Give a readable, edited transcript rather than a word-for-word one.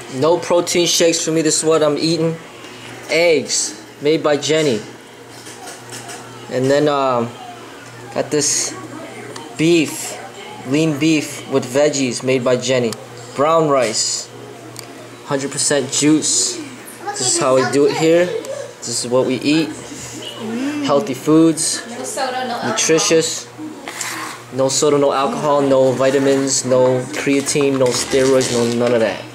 No protein shakes for me. This is what I'm eating. Eggs made by Jenny. And then got this beef, lean beef with veggies made by Jenny. Brown rice, 100% juice. This is how we do it here. This is what we eat. Healthy foods, nutritious. No soda, no alcohol, no vitamins, no creatine, no steroids, no none of that.